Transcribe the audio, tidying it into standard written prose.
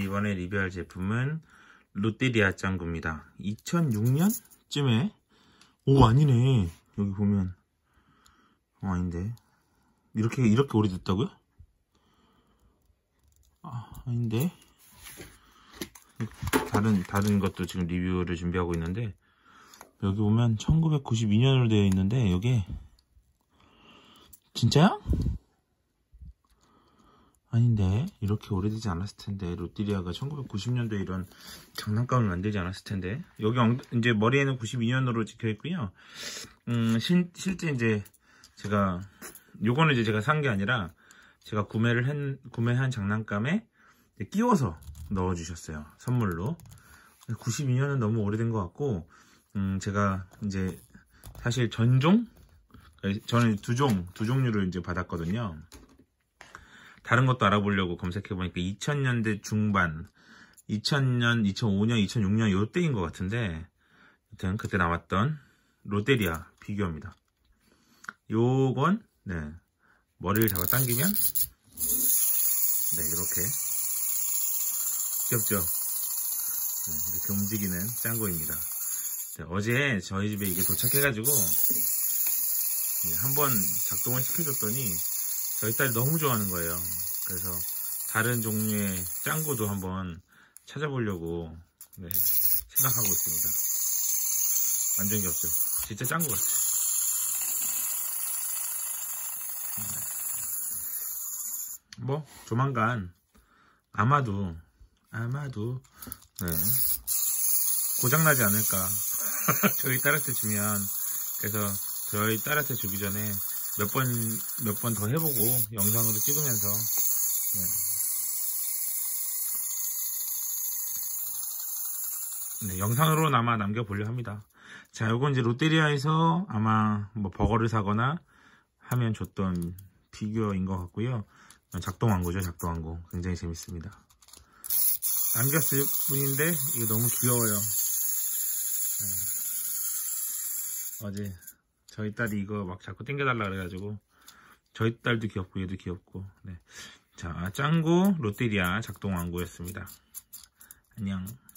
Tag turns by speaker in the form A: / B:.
A: 이번에 리뷰할 제품은 롯데리아 짱구입니다. 2006년쯤에 아니네. 여기 보면 아닌데 이렇게 오래됐다고요? 아닌데 다른 것도 지금 리뷰를 준비하고 있는데 여기 보면 1992년으로 되어 있는데 여기 진짜야? 아닌데 이렇게 오래되지 않았을 텐데. 롯데리아가 1990년도에 이런 장난감을 만들지 않았을 텐데. 여기 이제 머리에는 92년으로 찍혀 있고요. 실제 이제 제가 요거는 이제 제가 산 게 아니라 제가 구매한 장난감에 끼워서 넣어주셨어요, 선물로. 92년은 너무 오래된 것 같고, 제가 이제 사실 저는 두 종류를 이제 받았거든요. 다른 것도 알아보려고 검색해보니까 2000년대 중반, 2000년, 2005년, 2006년 요때인 것 같은데, 하여튼 그때 나왔던 롯데리아 피규어입니다. 요건 머리를 잡아 당기면 이렇게 귀엽죠? 이렇게 움직이는 짱구입니다. 어제 저희 집에 이게 도착해가지고 한번 작동을 시켜줬더니 저희 딸이 너무 좋아하는 거예요. 그래서 다른 종류의 짱구도 한번 찾아보려고 생각하고 있습니다. 완전 귀엽죠? 진짜 짱구 같아요. 뭐 조만간 아마도 고장나지 않을까. 저희 딸한테 주면, 그래서 저희 딸한테 주기 전에 몇 번 더 해보고 영상으로 찍으면서 영상으로나마 남겨보려 합니다. 자, 요건 이제 롯데리아에서 아마 뭐 버거를 사거나 하면 줬던 피규어인 것 같고요. 작동왕구죠, 작동왕구. 굉장히 재밌습니다. 남겼을 뿐인데 이게 너무 귀여워요. 어제 저희 딸이 이거 막 자꾸 땡겨달라 그래가지고 저희 딸도 귀엽고 얘도 귀엽고. 자, 짱구 롯데리아 작동왕구였습니다. 안녕.